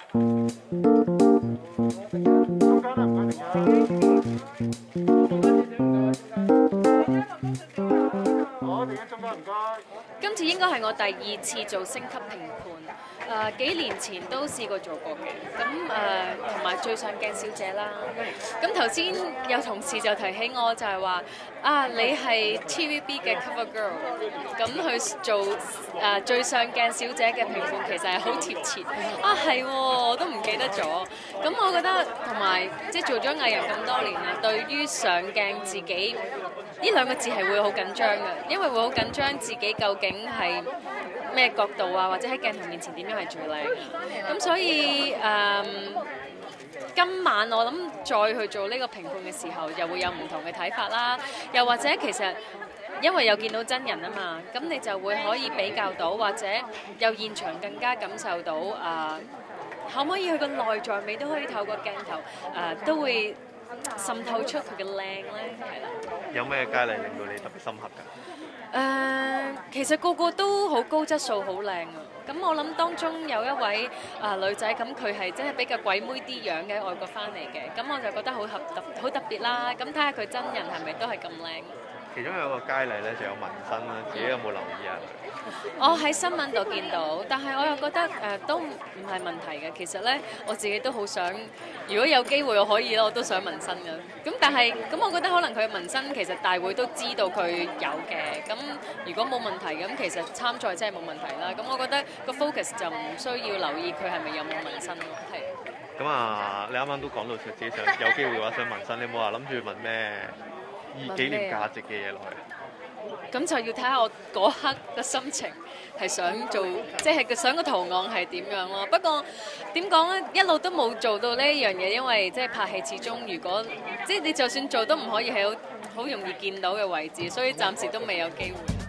今次應該係我第2次做星級評判，幾年前都試過做過嘅，咁同埋最上鏡小姐啦。咁頭先有同事就提起我，就係話你係 TVB 嘅 Cover Girl， 咁去做最上鏡小姐嘅評判，其實係好貼切。係喎，我都唔記得咗。咁我覺得同埋即係做咗藝人咁多年啦，對於上鏡自己呢兩個字係會好緊張嘅，因為會好緊張自己究竟係咩角度啊，或者喺鏡頭面前點樣係最靚。咁所以今晚我諗再去做呢個評判嘅時候，又會有唔同嘅睇法啦。又或者其實因為有見到真人啊嘛，咁你就會可以比較到，或者有現場更加感受到可唔可以佢個內在美都可以透過鏡頭都會滲透出佢嘅靚咧，係啦。 有咩佳麗令到你特別深刻㗎？ 其實個個都好高質素，好靚啊！咁我諗當中有一位女仔，咁佢係真係比較鬼妹啲樣嘅，外國翻嚟嘅，咁我就覺得好特別啦。咁睇下佢真人係咪都係咁靚？ 其中有個佳麗咧就有紋身啦，自己有冇留意啊？ 我喺新聞度見到，但係我又覺得都唔係問題嘅。其實咧，我自己都好想，如果有機會我可以咧，我都想紋身嘅。咁但係咁，我覺得可能佢嘅紋身其實大會都知道佢有嘅。咁如果冇問題咁，其實參賽真係冇問題啦。咁我覺得個 focus 就唔需要留意佢係咪有冇紋身咯。係。 咁你啱啱都講到自己想有機會嘅話想紋身，你冇話諗住紋咩紀念價值嘅嘢落去？ 咁就要睇下我嗰刻嘅心情係想做，即係想個圖案係點樣咯。不過點講咧，一路都冇做到呢一樣嘢，因為即係拍戲始終如果即係你就算做都唔可以喺好容易見到嘅位置，所以暫時都未有機會。